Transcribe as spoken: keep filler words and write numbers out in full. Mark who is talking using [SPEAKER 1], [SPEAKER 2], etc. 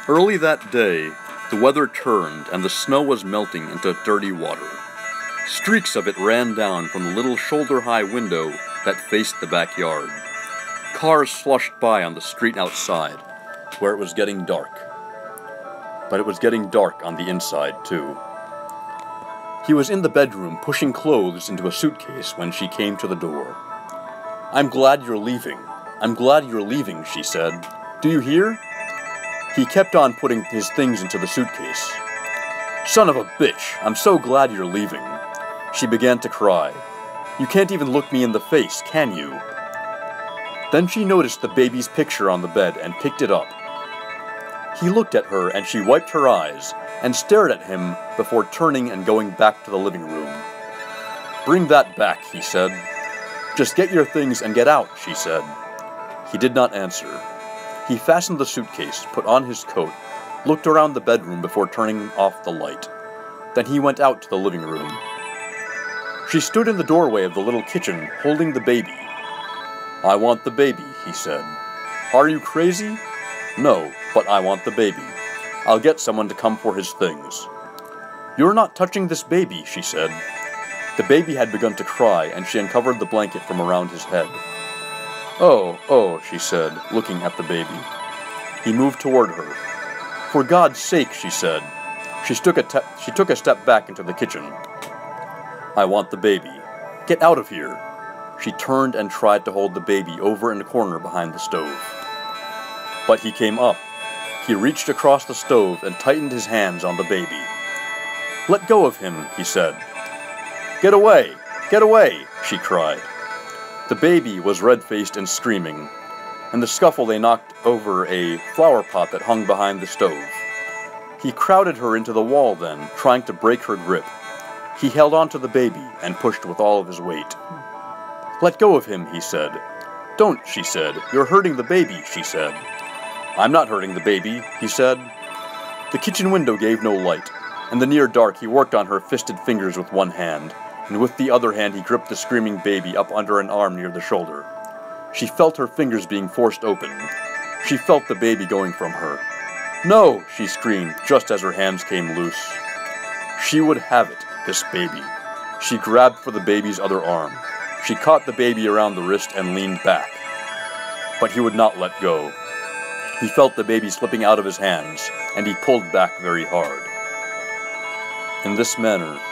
[SPEAKER 1] Early that day, the weather turned and the snow was melting into dirty water. Streaks of it ran down from the little shoulder-high window that faced the backyard. Cars slushed by on the street outside, where it was getting dark. But it was getting dark on the inside, too. He was in the bedroom pushing clothes into a suitcase when she came to the door. "I'm glad you're leaving. I'm glad you're leaving," she said. "Do you hear?" He kept on putting his things into the suitcase. "Son of a bitch, I'm so glad you're leaving." She began to cry. "You can't even look me in the face, can you?" Then she noticed the baby's picture on the bed and picked it up. He looked at her and she wiped her eyes and stared at him before turning and going back to the living room. "Bring that back," he said. "Just get your things and get out," she said. He did not answer. He fastened the suitcase, put on his coat, looked around the bedroom before turning off the light. Then he went out to the living room. She stood in the doorway of the little kitchen, holding the baby. "I want the baby," he said. "Are you crazy?" "No, but I want the baby. I'll get someone to come for his things." "You're not touching this baby," she said. The baby had begun to cry, and she uncovered the blanket from around his head. "Oh, oh," she said, looking at the baby. He moved toward her. "For God's sake," she said. She took a, te- she took a step back into the kitchen. "I want the baby. Get out of here." She turned and tried to hold the baby over in a corner behind the stove. But he came up. He reached across the stove and tightened his hands on the baby. "Let go of him," he said. "Get away! Get away!" she cried. The baby was red-faced and screaming. In the scuffle they knocked over a flower pot that hung behind the stove. He crowded her into the wall then, trying to break her grip. He held onto the baby and pushed with all of his weight. "Let go of him," he said. "Don't," she said. "You're hurting the baby," she said. "I'm not hurting the baby," he said. The kitchen window gave no light. In the near dark he worked on her fisted fingers with one hand, and with the other hand he gripped the screaming baby up under an arm near the shoulder. She felt her fingers being forced open. She felt the baby going from her. "No!" she screamed, just as her hands came loose. She would have it, this baby. She grabbed for the baby's other arm. She caught the baby around the wrist and leaned back. But he would not let go. He felt the baby slipping out of his hands, and he pulled back very hard. In this manner,